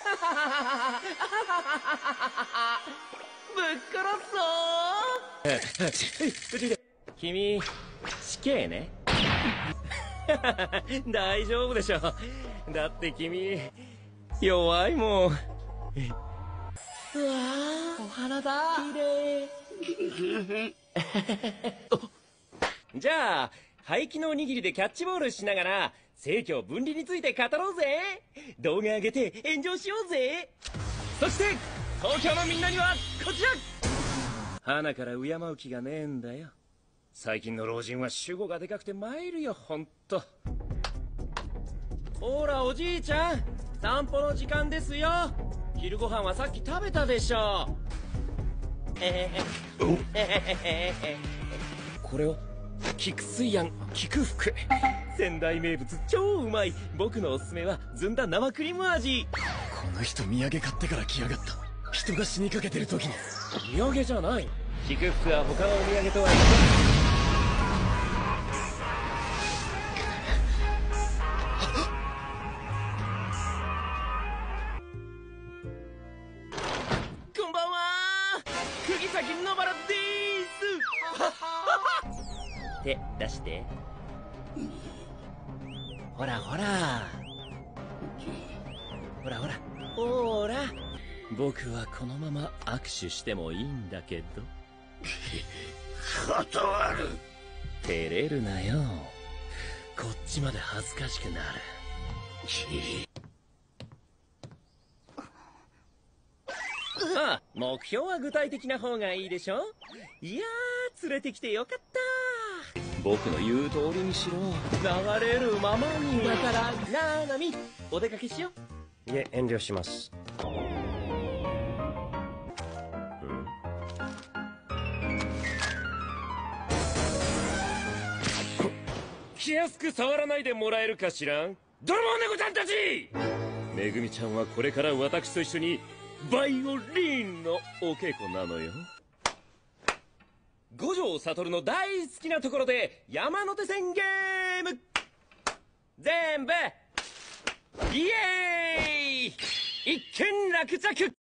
ぶっ殺そう。君死刑ね。大丈夫でしょ。だって君弱いもん。うわー、お花だ。綺麗。じゃあ廃棄のおにぎりでキャッチボールしながら政教分離について語ろうぜ。動画上げて炎上しようぜ。そして東京のみんなにはこちら。花から敬う気がねえんだよ。最近の老人は主語がでかくて参るよ、ほんと。ほらおじいちゃん、散歩の時間ですよ。昼ご飯はさっき食べたでしょ。これを菊水庵菊福、仙台名物超うまい。僕のおすすめはずんだ生クリーム味。 この人土産買ってから来やがった。人が死にかけてる時に。 土産じゃない。菊福は他のお土産とは一緒。こんばんは、釘崎野原でーす。手出して。ほらほらほらほらほら。僕はこのまま握手してもいいんだけど。 断る。 照れるなよ。こっちまで恥ずかしくなる。ああ、目標は具体的な方がいいでしょ。いやー、連れてきてよかった。僕の言う通りにしろ。流れるままに。だからなあ、ナミ、お出かけしよう。いえ、遠慮します。気安く触らないでもらえるかしら。泥棒猫ちゃんたち。めぐみちゃんはこれから私と一緒にバイオリンのお稽古なのよ。五条悟の大好きなところで山手線ゲーム全部イエーイ。一件落着。